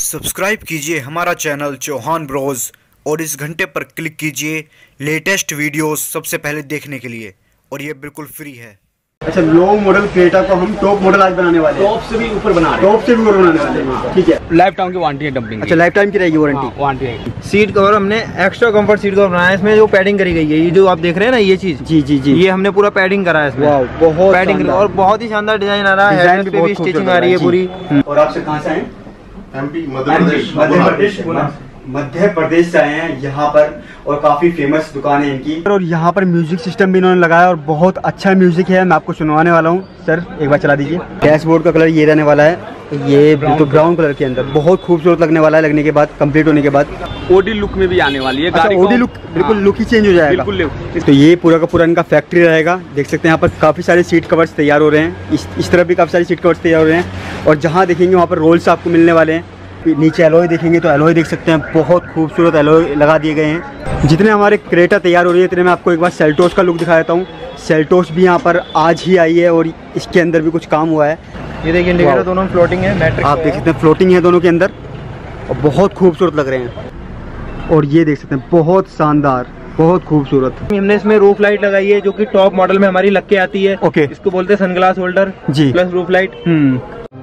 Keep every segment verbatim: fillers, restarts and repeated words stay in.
Subscribe कीजिए हमारा channel Chauhan Broz और इस घंटे पर क्लिक कीजिए लेटेस्ट वीडियोस सबसे पहले देखने के लिए, और ये बिल्कुल फ्री है। अच्छा, लो मॉडल क्रेटा को हम टॉप मॉडल आज बनाने वाले हैं। टॉप से भी ऊपर बना रहे हैं। टॉप से भी ऊपर बनाने वाले हैं। ठीक है, लाइफ टाइम की वारंटी है डंपिंग। अच्छा, लाइफ टाइम की रहेगी वारंटी। वारंटी है। सीट कवर हमने एक्स्ट्रा कंफर्ट सीट कवर बनाया है। इसमें जो पैडिंग करी गई है, ये जो आप देख रहे हैं ना, ये चीज जी जी जी ये हमने पूरा पैडिंग करा है इसमें। वाह, बहुत पैडिंग और बहुत ही शानदार डिजाइन आ रहा है। डिजाइन हेडलाइट भी पे भी बहुत स्टिचिंग आ रही है पूरी। और आपसे कहाँ से आए? एमपी मध्य प्रदेश मध्य प्रदेश मध्य प्रदेश से आए हैं यहाँ पर, और काफी फेमस दुकान है इनकी। और यहाँ पर म्यूजिक सिस्टम भी इन्होंने लगाया और बहुत अच्छा म्यूजिक है। मैं आपको सुनवाने वाला हूँ। सर एक बार चला दीजिए। डैशबोर्ड का कलर ये रहने वाला है, ये तो ब्राउन कलर के अंदर बहुत खूबसूरत लगने वाला है। लगने के बाद, कंप्लीट होने के बाद ओडी लुक में भी आने वाली है गाड़ी। ओडी लुक, बिल्कुल लुक ही चेंज हो जाएगा। बिल्कुल। तो ये पूरा का पूरा इनका फैक्ट्री रहेगा। देख सकते हैं यहाँ पर काफी सारे सीट कवर्स तैयार हो रहे हैं। इस इस तरफ भी काफी सारे सीट कवर्स तैयार हो रहे हैं, और जहाँ देखेंगे वहाँ पर रोल्स आपको मिलने वाले हैं। नीचे एलॉय देखेंगे तो एलॉय देख सकते हैं, बहुत खूबसूरत एलॉय लगा दिए गए हैं। जितने हमारे क्रेटा तैयार हो रही है, इतने मैं आपको एक बार सेल्टोस का लुक दिखा देता हूँ। सेल्टोस भी यहाँ पर आज ही आई है और इसके अंदर भी कुछ काम हुआ है। ये देखिए इंडिकेटर दोनों फ्लोटिंग है, मैट्रिक्स आप देख सकते हैं फ्लोटिंग है दोनों के अंदर, और बहुत खूबसूरत लग रहे हैं। और ये देख सकते हैं, बहुत शानदार, बहुत खूबसूरत। हमने इसमें रूफ लाइट लगाई है, जो कि टॉप मॉडल में हमारी लग के आती है। ओके, इसको बोलते हैं सनग्लास होल्डर जी plus roof light. Hmm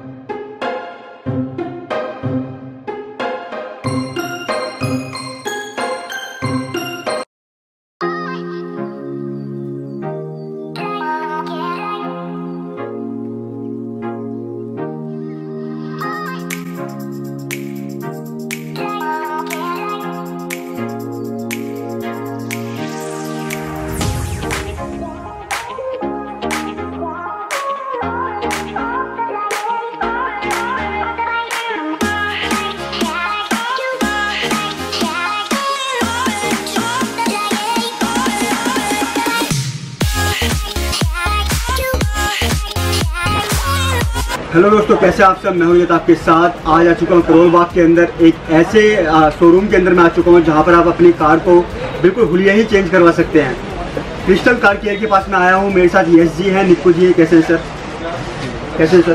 hello दोस्तों, कैसे आप सब? मैं हूं ये आपके साथ। आज आ चुका हूं करोल बाग के अंदर, एक ऐसे शोरूम के अंदर मैं आ चुका हूं जहां पर आप अपनी कार को बिल्कुल हुलिया ही चेंज करवा सकते हैं। क्रिस्टल कार केयर के पास मैं आया हूं। मेरे साथ यश जी हैं, निक्कू जी हैं। कैसे हैं सर? कैसे हैं सर?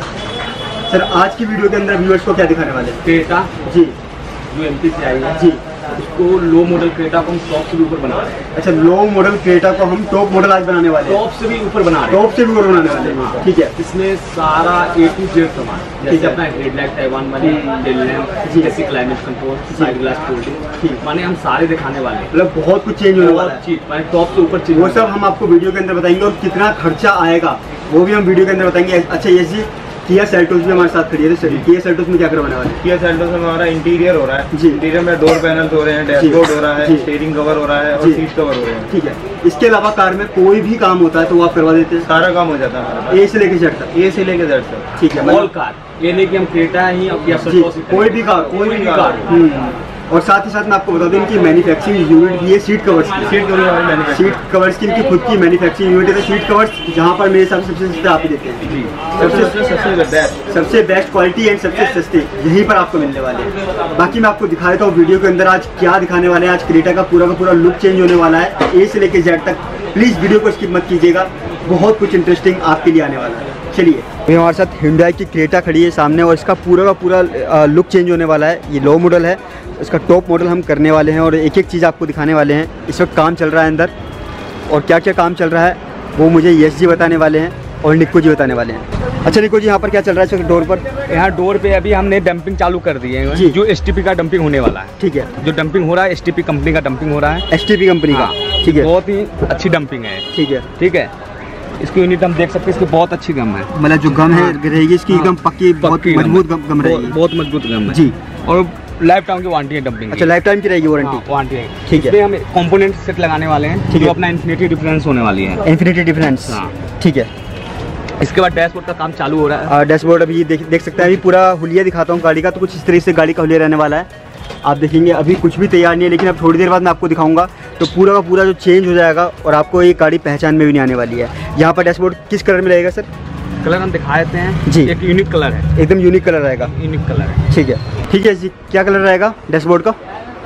सर आज की वीडियो के अंदर व्यूअर्स को क्या दिखाने वाले हैं? क्रेटा जी, जो एमपी से आई है, जी, उसको लो मॉडल क्रेटा को हम टॉप से भी ऊपर बना रहे हैं। अच्छा, लो मॉडल क्रेटा को हम टॉप मॉडल आज बनाने वाले हैं। टॉप से भी ऊपर बना रहे हैं। टॉप से भी ऊपर बनाने वाले हैं। ठीक है, इसमें सारा ए टू जेड सामान, जैसे अपना हेडलाइट टाइवान वाली, टेल लैंप, जैसे climate control, side glass folding, माने हम सारे दिखाने वाले हैं। मतलब बहुत कुछ चेंज होने वाला है। चीज माने टॉप से ऊपर चीज, वो सब हम आपको वीडियो के अंदर बताएंगे, और कितना खर्चा आएगा वो भी हम वीडियो के अंदर बताएंगे। अच्छा यश जी, किया सेल्टोस भी हमारे साथ खड़ी है। तो किया सेल्टोस में क्या करवाने वाले हैं? किया सेल्टोस में हमारा इंटीरियर हो रहा है। जी, इंटीरियर में डोर पैनल हो रहे हैं, डैशबोर्ड हो रहा है, स्टीयरिंग कवर हो रहा है और सीट कवर हो रहे हैं। ठीक है, इसके अलावा कार में कोई भी काम होता है तो वो आप करवा देते हैं? सारा काम हो जाता है, ए से लेके जेड तक। ए से लेके जेड तक। ठीक है, ऑल कार, ये नहीं कि हम क्रेटा ही अब या जी, कोई भी कार, कोई भी कार। हम्म। और साथ ही साथ मैं आपको बता दूं, इनकी मैन्युफैक्चरिंग यूनिट भी है सीट कवर्स की। सीट कवर सीट कवर्स की इनकी खुद की मैन्युफैक्चरिंग यूनिट है। सीट कवर्स जहाँ पर मेरे हिसाब से सबसे सस्ते आप ही देते हैं। जी, सबसे सबसे बेस्ट सबसे बेस्ट क्वालिटी एंड सबसे सस्ते यहीं पर आपको मिलने वाले हैं। बाकी मैं आपको दिखा देता हूँ वीडियो के अंदर आज क्या दिखाने वाले हैं। आज क्रेटा का पूरा का पूरा लुक चेंज होने वाला है, ए से लेके जेड तक। प्लीज़ वीडियो को स्किप मत कीजिएगा, बहुत कुछ इंटरेस्टिंग आपके लिए आने वाला है। चलिए, अभी हमारे साथ Hyundai की क्रेटा खड़ी है सामने, और इसका पूरा का पूरा लुक चेंज होने वाला है। ये लो मॉडल है, इसका टॉप मॉडल हम करने वाले हैं, और एक एक चीज़ आपको दिखाने वाले हैं। इस वक्त काम चल रहा है अंदर, और क्या क्या काम चल रहा है वो मुझे यश जी बताने वाले हैं और निक्कू जी बताने वाले हैं। अच्छा निक्कू जी, यहाँ पर क्या चल रहा है इस वक्त डोर पर? यहाँ डोर पे अभी हमने डंपिंग चालू कर दी है, जो एसटीपी का डंपिंग होने वाला है। ठीक है, जो डंपिंग हो रहा है एसटीपी कंपनी का डंपिंग हो रहा है। एसटीपी कंपनी का, ठीक है, बहुत ही अच्छी डंपिंग है। ठीक है, ठीक है, इसकी यूनिट हम देख सकते हैं, इसकी बहुत अच्छी गम है। मतलब जो गम है रहेगी इसकी एकदम पक्की, बहुत मजबूत गम, गम रहेगी। बहुत मजबूत गम है जी, और लाइफ टाइम की वारंटी है डंपिंग। अच्छा, लाइफ टाइम की रहेगी वारंटी? वारंटी है। ठीक है, इसमें हम कंपोनेंट सेट लगाने वाले हैं, ठीक जो है, अपना इन्फिनिटी डिफरेंस होने वाली है। इन्फिनिटी डिफरेंस, ठीक है। इसके बाद डैशबोर्ड का काम चालू हो रहा है। डैशबोर्ड अभी देख देख सकते हैं, अभी पूरा हुलिया दिखाता हूँ गाड़ी का, तो कुछ इस तरह से गाड़ी का हुलिया रहने वाला है। आप देखेंगे अभी कुछ भी तैयार नहीं है, लेकिन अब थोड़ी देर बाद मैं आपको दिखाऊंगा तो पूरा का पूरा जो चेंज हो जाएगा, और आपको ये गाड़ी पहचान में भी नहीं आने वाली है। यहाँ पर डैशबोर्ड किस कलर में रहेगा सर? कलर हम दिखा देते हैं जी, एक यूनिक कलर है, एकदम यूनिक कलर रहेगा। यूनिक कलर है, ठीक है। ठीक है जी, क्या कलर रहेगा डैशबोर्ड का?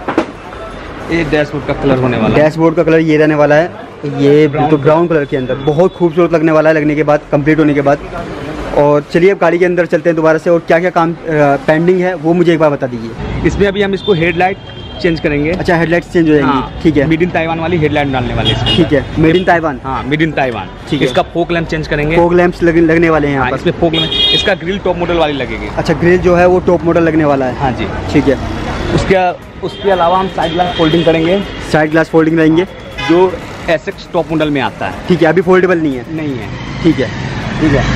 ये डैशबोर्ड का कलर होने वाला है। डैशबोर्ड का कलर ये रहने वाला है, ये तो ब्राउन कलर के अंदर बहुत खूबसूरत लगने वाला है। लगने के बाद, कंप्लीट होने के बाद और चलिए अब गाड़ी के अंदर चलते हैं दोबारा से, और क्या क्या काम पेंडिंग है वो मुझे एक बार बता दीजिए। इसमें अभी हम इसको हेडलाइट चेंज करेंगे। अच्छा, हेडलाइट्स चेंज हो जाएंगी। हाँ, ठीक है, मेड इन ताइवान वाली हेडलाइट डालने वाले हैं। ठीक है, मेड इन ताइवान। हाँ, मेड इन ताइवान। ठीक है। इसका फोक लैंप चेंज करेंगे। फोक लैंप्स लग, लगने वाले हैं यहाँ हाँ, पर। इसमें फोक लैंप, इसका ग्रिल टॉप मॉडल वाली लगेगी। अच्छा, ग्रिल जो है वो टॉप मॉडल लगने वाला है। हाँ जी। ठीक है, उसके उसके अलावा हम साइड ग्लास फोल्डिंग करेंगे। साइड ग्लास फोल्डिंग रहेंगे जो एसेक्स टॉप मॉडल में आता है। ठीक है, अभी फोल्डेबल नहीं है। नहीं है। ठीक है, ठीक है।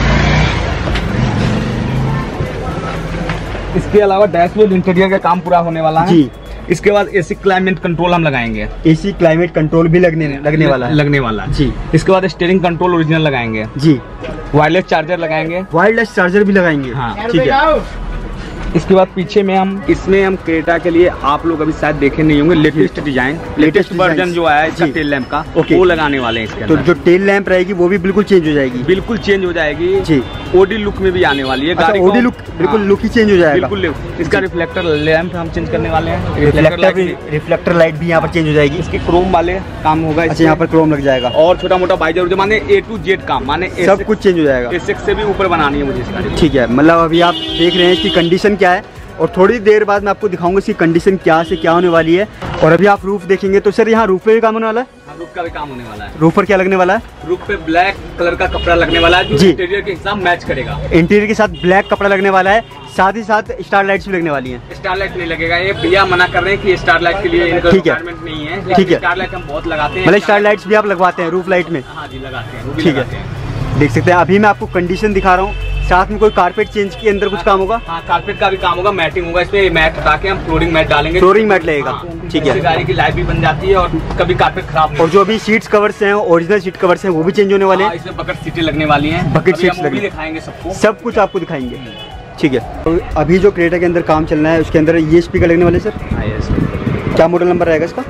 इसके अलावा डैशबोर्ड इंटीरियर का काम पूरा होने वाला है जी। इसके बाद एसी क्लाइमेट कंट्रोल हम लगाएंगे। एसी क्लाइमेट कंट्रोल भी लगने लगने वाला है। लगने वाला है जी। इसके बाद स्टीयरिंग कंट्रोल ओरिजिनल लगाएंगे जी। वायरलेस चार्जर लगाएंगे। वायरलेस चार्जर भी लगाएंगे। हाँ। ठीक है। इसके बाद पीछे में हम इसमें हम क्रेटा के लिए आप लोग अभी शायद देखे नहीं होंगे लेटेस्ट डिजाइन, लेटेस्ट वर्जन जो आया है इसका टेल लैंप का, ओके, वो लगाने वाले हैं इसके तो अंदर। जो टेल लैंप रहेगी वो भी बिल्कुल चेंज हो जाएगी। बिल्कुल चेंज हो जाएगी जी। ओडी लुक में भी आने वाली है। अच्छा, गाड़ी ओडी लुक, बिल्कुल लुक ही चेंज हो जाएगा। बिल्कुल लुक। इसका रिफ्लेक्टर लैंप हम चेंज करने वाले हैं। रिफ्लेक्टर भी, रिफ्लेक्टर लाइट भी यहाँ पर चेंज हो जाएगी। इसकी क्रोम वाले काम होगा। अच्छा, यहाँ पर क्रोम लग जाएगा और छोटा मोटा बाइजर जो माने ए टू जेड काम, माने सब कुछ चेंज हो जाएगा। एसेक्स से भी ऊपर बनानी है मुझे इस गाड़ी। ठीक है, मतलब अभी आप देख रहे हैं इसकी कंडीशन क्या है, और थोड़ी देर बाद मैं आपको दिखाऊंगा इसकी कंडीशन क्या से क्या होने वाली है। और अभी आप रूफ देखेंगे तो सर यहाँ रूफ पे भी काम होने वाला है। हाँ, रूफ का भी काम होने वाला है। रूफ पर क्या लगने वाला है? रूफ पे ब्लैक कलर का कपड़ा लगने वाला है जो जी। इंटीरियर के हिसाब मैच करेगा। इंटीरियर के साथ ब्लैक कपड़ा लगने वाला है, साथ ही साथ स्टार लाइट्स भी लगने वाली हैं। स्टार लाइट नहीं लगेगा, ये भैया मना कर रहे हैं कि स्टार लाइट के लिए इनका ठीक है। रिक्वायरमेंट नहीं है। ठीक है। स्टार लाइट हम बहुत लगाते हैं। मतलब स्टार लाइट्स भी आप लगवाते हैं रूफ लाइट में? हाँ जी, लगाते हैं, वो भी ठीक है। लगाते हैं। देख सकते हैं अभी मैं आपको कंडीशन दिखा रहा हूँ, साथ में कोई कारपेट चेंज के अंदर कुछ काम होगा। हाँ, कारपेट का भी काम होगा, मैटिंग होगा। इसमें मैट हटा के हम फ्लोरिंग मैट डालेंगे। फ्लोरिंग मैट लगेगा। हाँ, ठीक इससे है। गाड़ी की लाइफ भी बन जाती है और कभी कारपेट खराब नहीं और जो अभी सीट्स कवर्स हैं, ओरिजिनल सीट कवर्स हैं, वो भी चेंज होने वाले हाँ, हैं। इसमें बकेट सीटें लगने वाली हैं। बकेट अभी सीट्स हम वो भी लगने- दिखाएंगे सबको। सब कुछ आपको दिखाएंगे। ठीक है, तो अभी जो क्रेटा के अंदर काम चल रहा है उसके अंदर ये स्पीकर लगने वाले सर। हाँ, यस। क्या मॉडल नंबर रहेगा इसका?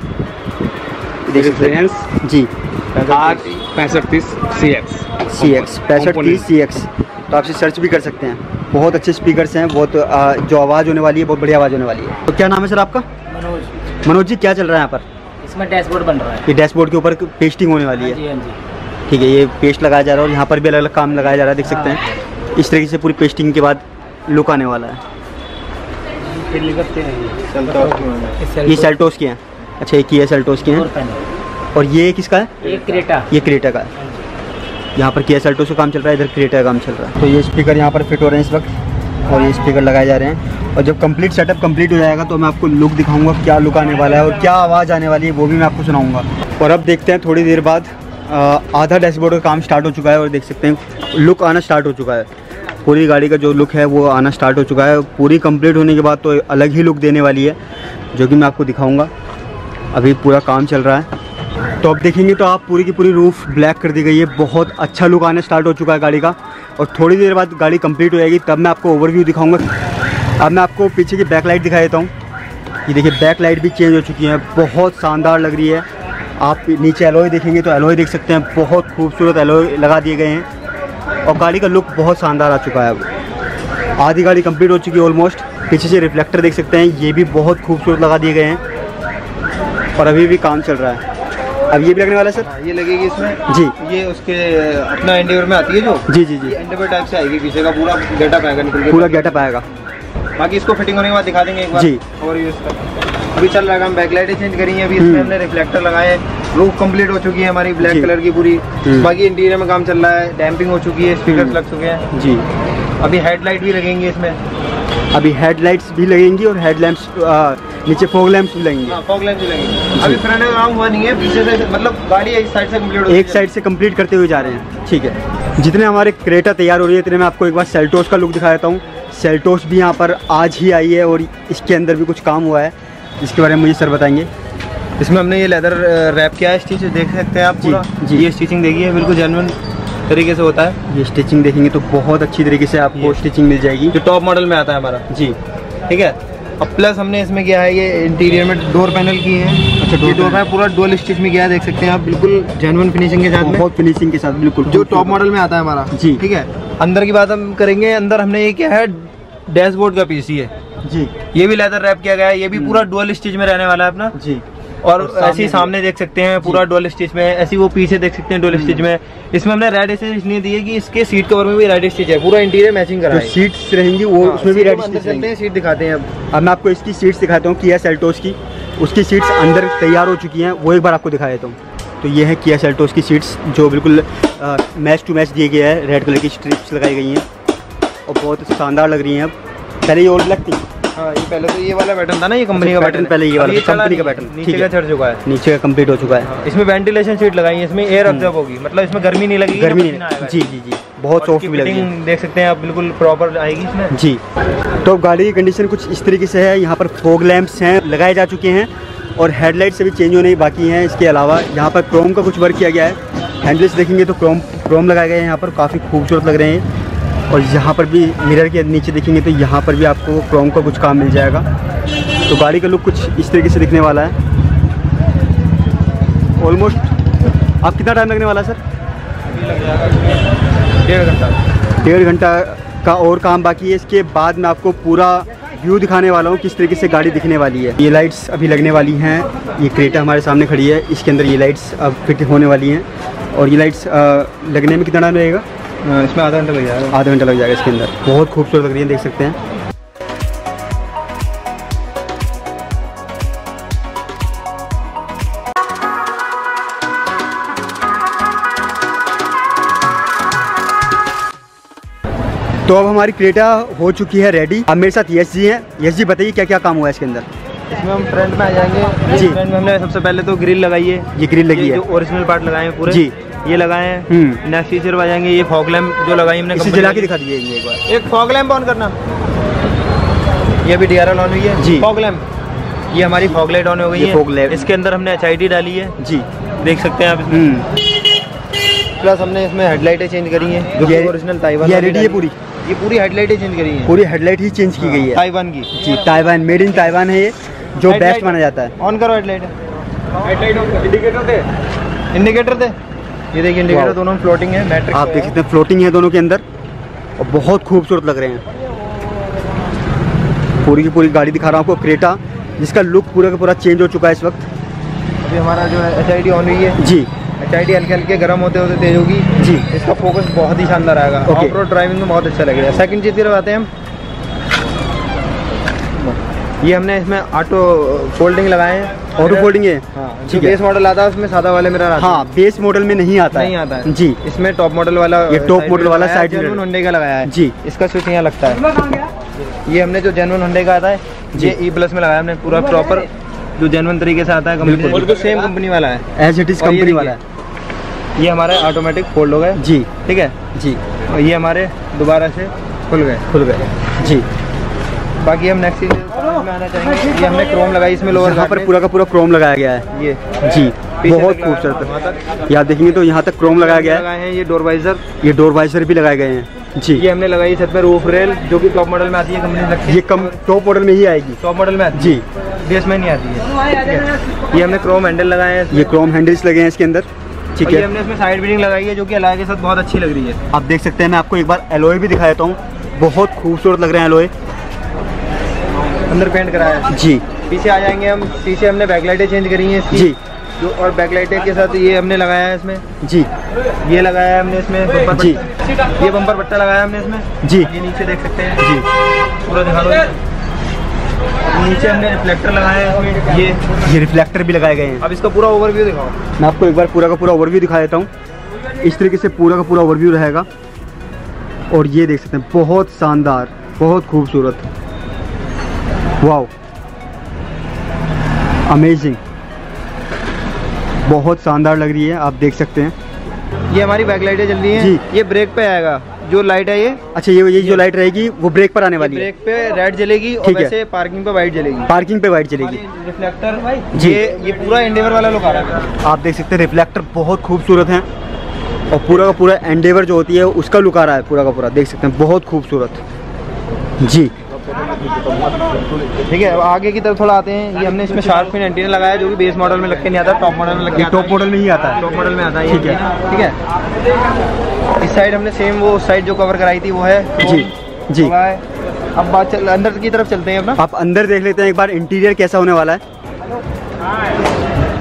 देख सकते हैं जी, आर पैंसठ तीस सी एक्स सी एक्स पैंसठ तीस सी एक्स। तो आपसे सर्च भी कर सकते हैं। बहुत अच्छे स्पीकर्स हैं, बहुत आ, जो आवाज़ होने वाली है बहुत बढ़िया आवाज़ होने वाली है। तो क्या नाम है सर आपका? मनोज। मनोज जी, क्या चल रहा है यहाँ पर? इसमें डैशबोर्ड बन रहा है। ये डैशबोर्ड के ऊपर पेस्टिंग होने वाली हाँ है। जी, हाँ जी। ठीक है, ये पेस्ट लगाया जा रहा है और यहाँ पर भी अलग अलग काम लगाया जा रहा है, देख सकते हैं। इस तरीके से पूरी पेस्टिंग के बाद लुक आने वाला है। ये सेल्टोस के हैं। अच्छा, एक ये सेल्टोस के हैं। और ये किसका है? एक क्रेटा। ये क्रेटा का है। यहाँ पर किया सेल्टोस का काम चल रहा है, इधर क्रेटा का काम चल रहा है। तो ये स्पीकर यहाँ पर फिट हो रहे हैं इस वक्त, और ये स्पीकर लगाए जा रहे हैं। और जब कंप्लीट सेटअप कंप्लीट हो जाएगा तो मैं आपको लुक दिखाऊंगा, क्या लुक आने वाला है और क्या आवाज़ आने वाली है वो भी मैं आपको सुनाऊंगा। और अब देखते हैं थोड़ी देर बाद आ, आधा डैशबोर्ड का काम स्टार्ट हो चुका है और देख सकते हैं लुक आना स्टार्ट हो चुका है। पूरी गाड़ी का जो लुक है वो आना स्टार्ट हो चुका है। पूरी कंप्लीट होने के बाद तो अलग ही लुक देने वाली है, जो कि मैं आपको दिखाऊँगा। अभी पूरा काम चल रहा है। तो अब देखेंगे तो आप पूरी की पूरी रूफ ब्लैक कर दी गई है। बहुत अच्छा लुक आने स्टार्ट हो चुका है गाड़ी का। और थोड़ी देर बाद गाड़ी कंप्लीट हो जाएगी तब मैं आपको ओवरव्यू दिखाऊंगा। अब मैं आपको पीछे की बैक लाइट दिखा देता हूँ। ये देखिए, बैक लाइट भी चेंज हो चुकी है, बहुत शानदार लग रही है। आप नीचे एलॉय देखेंगे तो एलॉय देख सकते हैं, बहुत खूबसूरत एलॉय लगा दिए गए हैं और गाड़ी का लुक बहुत शानदार आ चुका है। अब आधी गाड़ी कंप्लीट हो चुकी है ऑलमोस्ट। पीछे से रिफ्लेक्टर देख सकते हैं, ये भी बहुत खूबसूरत लगा दिए गए हैं और अभी भी काम चल रहा है। अब ये भी लगने वाला है सर? ये लगेगी इसमें जी। ये उसके अपना एंडेवर में आती है जो जी जी जी, एंडेवर टाइप से आएगी, पीछे का पूरा गेटअप आएगा निकल के। पूरा गेटअप आएगा। बाकी इसको फिटिंग होने के बाद दिखा देंगे एक बार जी। और ये इसका अभी चल रहा है, हम बैकलाइटें चेंज करी हैं। अभी इसमें हमने रिफ्लेक्टर लगाए हैं। रूफ कंप्लीट हो चुकी है हमारी जी। ब्लैक कलर की पूरी। बाकी इंटीरियर में काम चल रहा है, डैम्पिंग हो चुकी है, स्पीकर लग चुके हैं जी। अभी हेडलाइट भी लगेंगी इसमें। अभी हेडलाइट्स भी लगेंगी और हेडलैम्प्स, नीचे फॉग लैंप्स भी लगेंगे। हाँ, फॉग लैंप भी लगेंगे। अभी फ्रंट में काम हुआ नहीं है, पीछे से मतलब गाड़ी एक साइड से कंप्लीट हो एक साइड से कंप्लीट करते हुए जा रहे हैं। ठीक है, जितने हमारे क्रेटा तैयार हो रही है इतने मैं आपको एक बार सेल्टोस का लुक दिखा देता हूँ। सेल्टोस भी यहाँ पर आज ही आई है और इसके अंदर भी कुछ काम हुआ है, जिसके बारे में मुझे सर बताएंगे। इसमें हमने ये लेदर रैप किया है, स्टिच देख सकते हैं आप जी, पूरा। जी। ये स्टिचिंग देखिए, बिल्कुल जेन्युइन तरीके से होता है। ये स्टिचिंग देखेंगे तो बहुत अच्छी तरीके से आपको स्टिचिंग मिल जाएगी, जो टॉप मॉडल में आता है हमारा। जी। ठीक है, अब प्लस हमने इसमें किया है ये इंटीरियर में डोर पैनल किए हैं। अच्छा, ये डोर पैनल पूरा डुअल स्टिच में किया है, देख सकते हैं आप, बिल्कुल जेन्युइन फिनिशिंग के साथ में, बहुत फिनिशिंग के साथ, बिल्कुल जो टॉप मॉडल में आता है हमारा। जी। ठीक है, अंदर की बात हम करेंगे। अंदर हमने ये किया है डैशबोर्ड का पीसी है जी। ये भी लेदर रैप किया गया है। ये भी पूरा डुअल स्टिच में रहने वाला है अपना। जी। और ऐसे ही सामने देख सकते हैं पूरा डुअल स्टिच में है, ऐसी वो पीछे देख सकते हैं डुअल स्टिच में। इसमें हमने रेड स्टिच इसलिए दी है कि इसके सीट कवर में भी रेड स्टिच है, पूरा इंटीरियर मैचिंग करा है। सीट्स रहेंगी वो उसमें भी रेड स्टिच रहेंगे। सीट दिखाते हैं अब अब मैं आपको इसकी सीट्स दिखाता हूँ किया सेल्टोस की। उसकी सीट्स अंदर तैयार हो चुकी हैं, वो एक बार आपको दिखा देता हूँ। तो ये है किया सेल्टोस की सीट्स जो बिल्कुल मैच टू मैच दिए गया है, रेड कलर की स्ट्रिप्स लगाई गई हैं और बहुत शानदार लग रही हैं। अब पहले ये ओल्ड लगती। हाँ, ये पहले तो ये वाला पैटर्न था ना, ये कंपनी का पैटर्न, पहले ये वाला कंपनी का पैटर्न नीचे का चढ़ चुका है, नीचे का कंप्लीट हो चुका है। इसमें वेंटिलेशन सीट लगाई है, इसमें एयर ऑब्जर्व होगी, मतलब इसमें गर्मी नहीं लगेगी, गर्मी नहीं। जी जी जी बहुत सॉफ्ट भी लगेगी, देख सकते हैं आप, बिल्कुल प्रॉपर आएगी इसमें जी। तो गाड़ी की कंडीशन कुछ इस तरीके से है। यहाँ पर फॉग लैंप्स हैं लगाए जा चुके हैं और हेडलाइट से भी चेंज होने बाकी हैं। इसके अलावा यहाँ पर क्रोम का कुछ वर्क किया गया है। हैंडल्स देखेंगे तो क्रोम क्रोम लगाए गए हैं, यहाँ पर काफ़ी खूबसूरत लग रहे हैं। और यहाँ पर भी मिरर के नीचे देखेंगे तो यहाँ पर भी आपको क्रोम का कुछ काम मिल जाएगा। तो गाड़ी का लुक कुछ इस तरीके से दिखने वाला है। ऑलमोस्ट आप कितना टाइम लगने वाला है सर? डेढ़ घंटा डेढ़ घंटा का और काम बाकी है। इसके बाद मैं आपको पूरा व्यू दिखाने वाला हूँ किस तरीके से गाड़ी दिखने वाली है। ये लाइट्स अभी लगने वाली हैं। ये क्रेटा हमारे सामने खड़ी है, इसके अंदर ये लाइट्स अब फिट होने वाली हैं। और ये लाइट्स लगने में कितना टाइम लगेगा? इसमें आधा घंटा लग जाएगा। आधा घंटा लग जाएगा इसके अंदर। बहुत खूबसूरत लग रही है, देख सकते हैं। तो अब हमारी क्रेटा हो चुकी है रेडी। अब मेरे साथ यश जी हैं। यश जी बताइए क्या क्या काम हुआ है इसके अंदर? इसमें हम फ्रंट में आ जाएंगे जी। फ्रंट में हमने सबसे पहले तो ग्रिल लगाई है, ये ग्रिल लगी है, जो ओरिजिनल पार्ट लगाए हैं पूरे जी, ये लगाए हैं। नेक्स्ट फीचर आ जाएंगे ये फॉग लैंप जो लगाई हमने, इसे जला के दिखा दीजिए एक बार। एक फॉग लैंप ऑन करना, ये भी डी आर एल ऑन हुई है जी। फॉग लैंप, ये हमारी फॉग लाइट ऑन हो गई है, फॉग लाइट। इसके अंदर हमने एच आई डी डाली है जी, देख सकते हैं आप। प्लस हमने इसमें हेडलाइटें चेंज करी हैं जो ओरिजिनल ताइवान ये रेडी है पूरी। ये पूरी हेडलाइटें चेंज करी हैं, पूरी हेडलाइट ही चेंज की गई है ताइवान की जी। ताइवान, मेड इन ताइवान है ये, जो बेस्ट माना जाता है। ऑन करो हेडलाइट, हेडलाइट इंडिकेटर दे, इंडिकेटर दे। ये देखिए इंडिकेटर दोनों फ्लोटिंग है, मैट्रिक्स आप देख सकते हैं फ्लोटिंग है दोनों के अंदर और बहुत खूबसूरत लग रहे हैं। पूरी की पूरी गाड़ी दिखा रहा हूँ आपको, क्रेटा, जिसका लुक पूरा का पूरा चेंज हो चुका है इस वक्त। अभी हमारा जो है एच आई डी ऑन हुई है जी। एच आई डी हल्के हल्के गर्म होते होते तेज होगी जी। इसका फोकस बहुत ही शानदार आएगा, ऑफ रोड ड्राइविंग में बहुत अच्छा लगेगा। सेकंड चीज़ की बात है, हम ये हमने इसमें ऑटो फोल्डिंग लगाए हैं। ऑटो फोल्डिंग है हाँ, जो बेस मॉडल आता है उसमें सादा वाले मिरर आता है। हाँ, बेस मॉडल में नहीं आता नहीं आता है जी। इसमें टॉप मॉडल वाला, ये टॉप मॉडल वाला साइड जेन्युइन होंडे का लगाया है जी। इसका स्विच यहाँ लगता है। ये हमने जो जेन्युइन होंडे का आता है ये ई प्लस में लगाया हमने, पूरा प्रॉपर जो जेन्युइन तरीके से आता है कंपनी, और जो सेम कंपनी वाला है, एज इट इज कंपनी वाला है। ये हमारे ऑटोमेटिक फोल्ड हो गए जी, ठीक है जी। और ये हमारे दोबारा से खुल गए खुल गए जी। बाकी हम नेक्स्ट चीज में आना चाहेंगे, ये हमने क्रोम लगाई इसमें लोअर, यहाँ पर पूरा का पूरा क्रोम लगाया गया है ये जी, बहुत खूबसूरत। यहाँ देखेंगे तो यहाँ तक क्रोम लगाया गया है। ये डोर वाइजर, ये डोर वाइजर भी लगाए गए हैं जी। ये हमने लगाई छत पे रूफ रेल, जो कि टॉप मॉडल में आती है कंपनी लगती है। ये कम टॉप मॉडल में ही आएगी, टॉप मॉडल में आती है जी, बेस में नहीं आती है। ये हमने क्रोम हैंडल लगाए हैं, ये क्रोम हैंडल्स लगे हैं इसके अंदर, ठीक है। ये हमने इसमें साइड बीडिंग लगाई है जो कि एलॉय के साथ बहुत अच्छी लग रही है। आप देख सकते हैं, मैं आपको एक बार एलॉय भी दिखा देता हूँ, बहुत खूबसूरत लग रहे हैं एलॉय। अंदर पेंट कराया है जी। पीछे आ जाएंगे हम, पीछे हमने बैकलाइटें चेंज करी हैं इसकी जी, जो, और बैकलाइटें के साथ ये हमने लगाया है इसमें जी, ये लगाया है हमने इसमें बम्पर जी, ये बम्पर पट्टा लगाया हमने इसमें जी। ये नीचे देख सकते हैं जी, पूरा दिखा दो। नीचे हमने रिफ्लेक्टर लगाया है इसमें, ये ये रिफ्लेक्टर भी लगाए गए हैं। अब इसका पूरा ओवरव्यू दिखाओ। मैं आपको एक बार पूरा का पूरा ओवरव्यू दिखा देता हूँ। इस तरीके से पूरा का पूरा ओवरव्यू रहेगा और ये देख सकते हैं, बहुत शानदार, बहुत खूबसूरत, वाओ, अमेजिंग, बहुत शानदार लग रही है, आप देख सकते हैं। ये हमारी बैकलाइटें चल रही हैं जी। ये ब्रेक पे आएगा, जो लाइट है ये, अच्छा, ये ये जो लाइट रहेगी वो ब्रेक पर आने वाली है। ब्रेक पे रेड जलेगी और ठीक है। वैसे पार्किंग पे वाइट जलेगी, पार्किंग पे वाइट चलेगी रिफ्लेक्टर जी। ये ये पूरा एंडेवर वाला लुक आ रहा है। आप देख सकते हैं रिफ्लेक्टर बहुत खूबसूरत हैं और पूरा का पूरा एंडेवर जो होती है उसका लुक आ रहा है पूरा का पूरा, देख सकते हैं, बहुत खूबसूरत जी। ठीक है, अब आगे की तरफ थोड़ा आते हैं। ये हमने इसमें शार्क फिन एंटीना लगाया जो कि बेस मॉडल में लग के नहीं आता, टॉप मॉडल में लग के आता है। टॉप मॉडल में ही आता है, टॉप मॉडल में आता है, ठीक है, ठीक है। इस साइड हमने सेम वो साइड जो कवर कराई थी वो है जी जी। अब बात चल अंदर की तरफ चलते हैं अपना। आप अंदर देख लेते हैं एक बार इंटीरियर कैसा होने वाला है।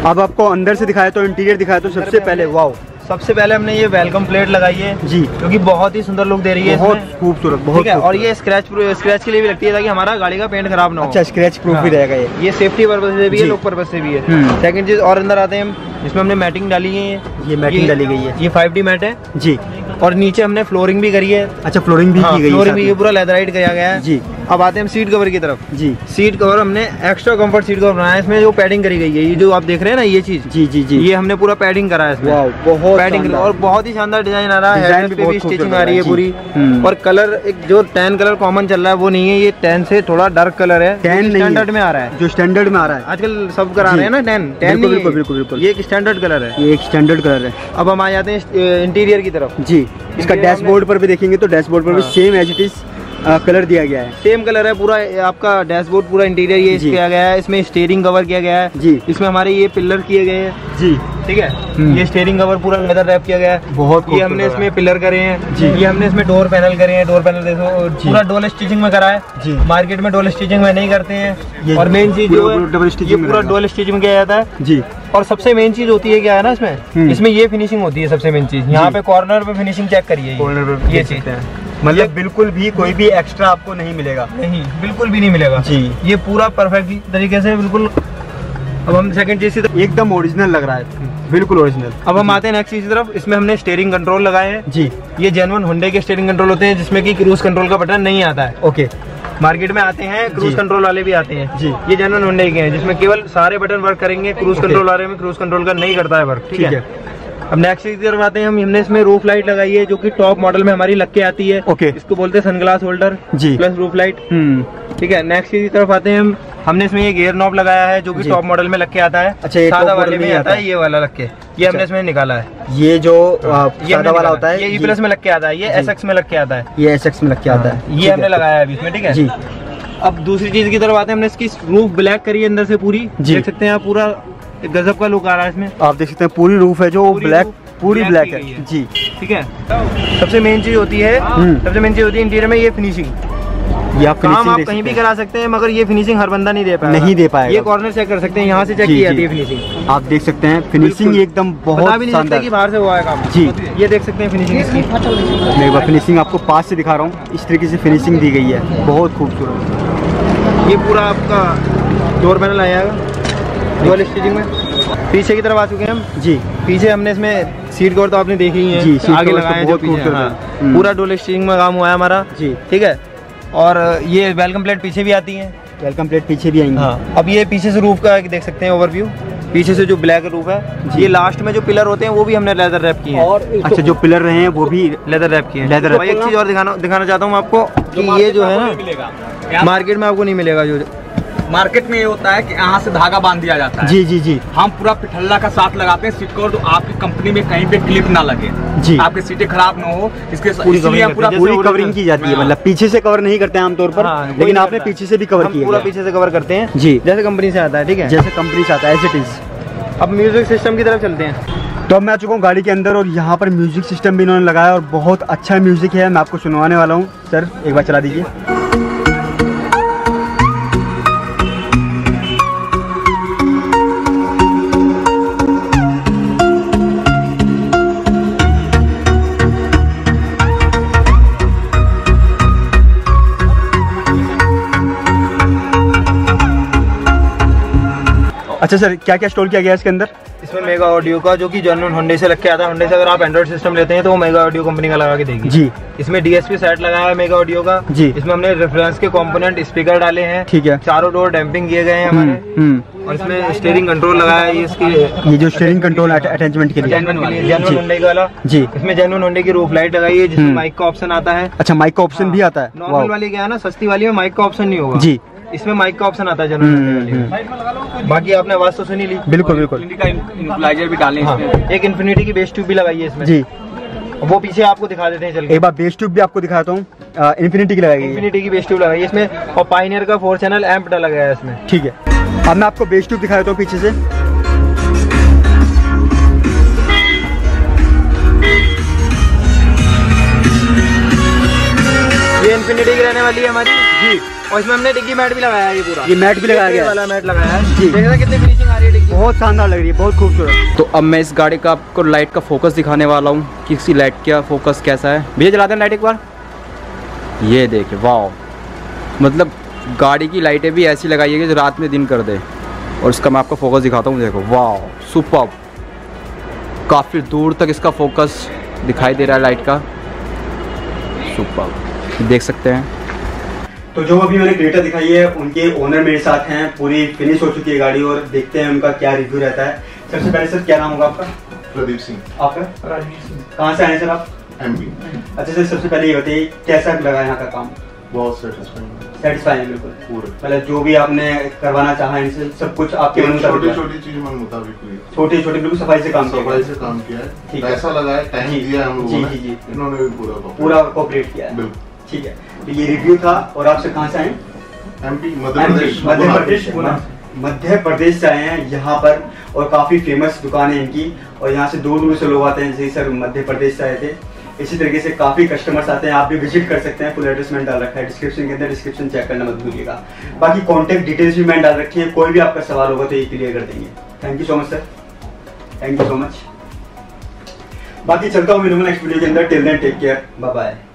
अब आपको अंदर से दिखाया तो इंटीरियर दिखाया तो सबसे पहले वाओ, सबसे पहले हमने ये वेलकम प्लेट लगाई है जी, क्योंकि बहुत ही सुंदर लुक दे रही है, बहुत खूबसूरत, बहुत है। और ये स्क्रैच स्क्रैच के लिए भी लगती है ताकि हमारा गाड़ी का पेंट खराब ना हो। अच्छा, स्क्रैच प्रूफ भी रहेगा ये ये सेफ्टी पर्पज से भी है, लुक पर्पज से भी है। सेकंड चीज और अंदर आते हैं हम, इसमें हमने मैटिंग डाली है, ये मैटिंग डाली गई है, ये फाइव डी मैट है जी। और नीचे हमने फ्लोरिंग भी करी है। अच्छा, फ्लोरिंग भी की गई है, फ्लोरिंग भी पूरा लेदराइट किया गया है जी। अब आते हैं हम सीट कवर की तरफ जी। सीट कवर हमने एक्स्ट्रा कंफर्ट सीट कवर बनाया है, इसमें जो पैडिंग करी गई है, ये जो आप देख रहे हैं ना ये चीज, जी जी जी, ये हमने पूरा पैडिंग करा है इसमें। वाओ, बहुत पैडिंग और बहुत ही शानदार डिजाइन आ रहा है, डिजाइन हेडलाइट भी पे भी बहुत स्टिचिंग आ रही है पूरी। और कलर एक जो टैन कलर कॉमन चल रहा है वो नहीं है, ये टैन से थोड़ा डार्क कलर है, टैन स्टैंडर्ड में आ रहा है, जो स्टैंडर्ड में आ रहा है आजकल सब करा रहे हैं ना टैन। टैन बिल्कुल बिल्कुल बिल्कुल बिल्कुल, ये एक स्टैंडर्ड कलर है, ये एक स्टैंडर्ड कलर है। अब हम आ जाते हैं इंटीरियर की तरफ जी। इसका डैशबोर्ड पर भी देखेंगे तो डैशबोर्ड पर भी same as it is colour दिया गया है, सेम कलर है पूरा आपका डैशबोर्ड, पूरा इंटीरियर ये किया गया है। इसमें स्टीयरिंग कवर किया गया है जी, इसमें हमारे ये पिलर किए गए हैं जी, ठीक है। ये स्टीयरिंग कवर पूरा लेदर रैप किया गया है, बहुत ये हमने इसमें पिलर करे हैं जी। ये हमने इसमें डोर पैनल करे हैं, डोर पैनल देखो पूरा डोल स्टिचिंग में करा है जी। मार्केट में डोल स्टिचिंग में नहीं करते हैं। और मेन चीज जो है ये पूरा डोल स्टिचिंग में किया जाता है जी। और सबसे मेन चीज होती है क्या है ना इसमें, इसमें ये फिनिशिंग होती है सबसे मेन चीज। यहाँ पे कॉर्नर पे फिनिशिंग चेक करिए, कॉर्नर पे ये चीज है, मतलब बिल्कुल भी कोई भी एक्स्ट्रा आपको नहीं मिलेगा, नहीं बिल्कुल भी नहीं मिलेगा जी। ये पूरा परफेक्ट तरीके से बिल्कुल। अब हम सेकंड चीज की एकदम ओरिजिनल लग रहा है, बिल्कुल ओरिजिनल। अब हम आते हैं नेक्स्ट चीज की तरफ, इसमें हमने स्टीयरिंग कंट्रोल लगाए हैं जी। ये जेन्युइन होंडा के स्टीयरिंग कंट्रोल होते हैं जिसमें कि क्रूज कंट्रोल का बटन नहीं आता है। ओके, मार्केट में आते हैं क्रूज कंट्रोल वाले भी आते हैं जी। ये जेन्युइन होंडा के हैं जिसमें केवल सारे बटन वर्क करेंगे, क्रूज कंट्रोल वाले में क्रूज कंट्रोल का नहीं करता है वर्क, ठीक है। अब नेक्स्ट चीज की तरफ आते हैं हम, हमने इसमें रूफ लाइट लगाई है जो कि टॉप मॉडल में हमारी लग के आती है। ओके, इसको बोलते हैं सनग्लास होल्डर जी प्लस रूफ लाइट, ठीक है। नेक्स्ट चीज की तरफ आते हैं हम, हमने इसमें ये गियर नॉब लगाया है जो कि टॉप मॉडल में लग के आता है। अच्छा, ये सादा वाले में आता है, ये वाला लग के ये हमने इसमें निकाला है। ये जो सादा वाला होता है ये ई प्लस में लग के आता है, ये एस एक्स में लग के आता है, ये एस एक्स में लग के आता है, ये हमने लगाया है अभी इसमें, ठीक है जी। अब दूसरी चीज की तरफ आते हैं, हमने इसकी रूफ ब्लैक करी है अंदर से पूरी, देख सकते हैं आप, पूरा गजब का लुक आ रहा है इसमें। आप देख सकते हैं पूरी रूफ है जो ब्लैक, पूरी ब्लैक है जी, ठीक है। सबसे मेन चीज होती है सबसे मेन चीज होती है इंटीरियर में ये फिनिशिंग। ये आप काम आप कहीं भी करा सकते हैं मगर ये फिनिशिंग हर बंदा नहीं दे पाएगा, नहीं दे पाएगा। ये कॉर्नर चेक कर सकते हैं, यहाँ से चेक की जाती है फिनिशिंग, आप देख सकते हैं फिनिशिंग एकदम बहुत शानदार कि बाहर से हुआ है काम जी। ये देख सकते हैं फिनिशिंग इसकी, मैं एक बार फिनिशिंग आपको पास से दिखा रहा हूँ, इस तरीके से फिनिशिंग दी गई है, बहुत खूबसूरत। ये पूरा आपका डोर पैनल आएगा डुअल स्टिचिंग में। पीछे की तरफ आ चुके हैं हम जी। पीछे हमने इसमें सीट कवर तो आपने देखी ही है जी, आगे लगाए हैं जो पीछे, हाँ, पूरा डुअल स्टिचिंग में काम हुआ है हमारा जी, ठीक है। और ये वेलकम प्लेट पीछे भी आती है, वेलकम प्लेट पीछे भी आएंगी। हाँ। अब ये पीछे से रूफ का देख सकते हैं ओवरव्यू, पीछे से जो ब्लैक रूफ है, ये लास्ट में जो पिलर होते हैं वो भी हमने लेदर रैप किए हैं। और अच्छा, जो पिलर रहे हैं वो भी लेदर रैप किए हैं। Leather wrap. एक चीज और दिखाना दिखाना चाहता हूँ आपको कि ये जो है ना मार्केट में आपको नहीं मिलेगा। जो मार्केट में ये होता है कि यहाँ से धागा बांध दिया जाता है जी जी जी, हम पूरा पिठल्ला का साथ लगाते हैं सीट कवर, तो आपकी कंपनी में कहीं पे क्लिप ना लगे जी, आपकी सीटें खराब ना हो, इसके पूरी पूरा पूरी कवरिंग की जाती है। मतलब पीछे से कवर नहीं करते हैं आमतौर पर, लेकिन आपने पीछे से भी कवर किया, पूरा पीछे से कवर करते हैं जी, जैसे कंपनी से आता है, ठीक है, जैसे कंपनी से आता है एज इट इज। अब म्यूजिक सिस्टम की तरफ चलते हैं। तो अब मैं आ चुका हूँ गाड़ी के अंदर और यहाँ पर म्यूजिक सिस्टम भी इन्होंने लगाया और बहुत अच्छा म्यूजिक है, मैं आपको सुनवाने वाला हूँ। सर एक बार चला दीजिए। अच्छा सर, क्या क्या इंस्टॉल किया गया है इसके अंदर? इसमें मेगा ऑडियो का जो कि जेन्युइन होंडा से लग के आता है। होंडा से अगर आप एंड्रॉइड सिस्टम लेते हैं तो वो मेगा ऑडियो कंपनी का लगा के देगी जी। इसमें डीएसपी सेट लगाया है मेगा ऑडियो का जी। इसमें हमने रेफरेंस के कंपोनेंट स्पीकर डाले हैं, ठीक है, चारों डोर डैम्पिंग किए गए हैं हमारे, और इसमें स्टीयरिंग कंट्रोल लगाया है। ये इसकी ये जो स्टीयरिंग कंट्रोल अटैचमेंट के लिए जेन्युइन होंडा वाला जी। इसमें जेन्युइन होंडा की रूफ लाइट लगाई है जिसमें माइक का ऑप्शन आता है। अच्छा, माइक का ऑप्शन भी आता है। नॉर्मल वाली क्या है ना, सस्ती वाली में माइक का ऑप्शन नहीं होगा जी, इसमें माइक का ऑप्शन आता है जनरल। बाकी आपने आवाज तो सुनी ली, बिल्कुल बिल्कुल। इक्वलाइजर भी डाले हाँ। एक इन्फिनिटी की बेस ट्यूब भी लगाई है इसमें जी, वो पीछे आपको दिखा देते हैं चल के। एक बार बेस ट्यूब भी आपको दिखाता हूँ, इन्फिनिटी की लगाई है, इन्फिनिटी की बेस ट्यूब लगाई है इसमें, और पायनियर का फोर चैनल एम्प डाला गया है इसमें, ठीक है। अब मैं आपको बेस ट्यूब दिखा देता हूँ पीछे से। ये इन्फिनिटी की रहने वाली है हमारी जी। और इसमें हमने डिग्गी मैट भी लगाया है, ये पूरा ये मैट भी लगाया गया है। वाला मैट लगाया है जी। देख रहे हैं कितनी फिनिशिंग आ रही है डिग्गी, बहुत शानदार लग रही है, बहुत खूबसूरत। तो अब मैं इस गाड़ी का आपको लाइट का फोकस दिखाने वाला हूँ कि इसकी लाइट का फोकस कैसा है। भैया जलाते हैं लाइट एक बार, ये देखिए वाह, मतलब गाड़ी की लाइटें भी ऐसी लगाई है कि जो रात में दिन कर दे। और इसका मैं आपको फोकस दिखाता हूँ, देखो वाह सुपर्ब, काफ़ी दूर तक इसका फोकस दिखाई दे रहा है लाइट का, सुपर्ब, देख सकते हैं। तो जो अभी मैंने क्रेटा दिखाई है उनके ओनर मेरे साथ हैं, पूरी फिनिश हो चुकी है गाड़ी और देखते हैं उनका क्या रिव्यू रहता है। सबसे पहले सर क्या नाम होगा आपका? प्रदीप सिंह, आपका? राजवीर सिंह। कहाँ से आए सर आप? एमपी। अच्छा सर, सबसे पहले ये बताइए कैसा लगा यहाँ का काम? बहुत सेटिस्फाइंग, सेटिस्फाई है बिल्कुल पूरे, मतलब जो भी आपने करवाना चाहा इनसे सब कुछ आपके मन छोटी मुताबिक है? छोटी चीज मन मुताबिक हुई, छोटी छोटी बिल्कुल सफाई से काम किया सफाई गया। से काम किया है, ठीक है। पैसा लगा है, टाइम जी, दिया है हम जी, लोगों जी, ने, जी। इन्होंने भी पूरा cooperate पूरा कोऑपरेट किया है, बिल्कुल। ठीक है। तो ये रिव्यू था। और आपसे कहाँ से आए? एमपी, मध्य प्रदेश, मध्य प्रदेश मध्य प्रदेश से आए हैं यहाँ पर और काफी फेमस दुकान है इनकी और यहाँ से दूर दूर से लोग आते हैं, जैसे सर मध्य प्रदेश से आए थे। इसी तरीके से काफी कस्टमर्स आते हैं, आप भी विजिट कर सकते हैं। फुल एड्रेस मैंने डाल रखा है डिस्क्रिप्शन के अंदर, डिस्क्रिप्शन चेक करना मत भूलिएगा। बाकी कॉन्टैक्ट डिटेल्स भी मैंने डाल रखी है, कोई भी आपका सवाल होगा तो ये क्लियर कर देंगे। Thank you so much sir, thank you so much. बाकी चलता हूँ मिलूंगा नेक्स्ट वीडियो के अंदर। Till then take care, bye bye.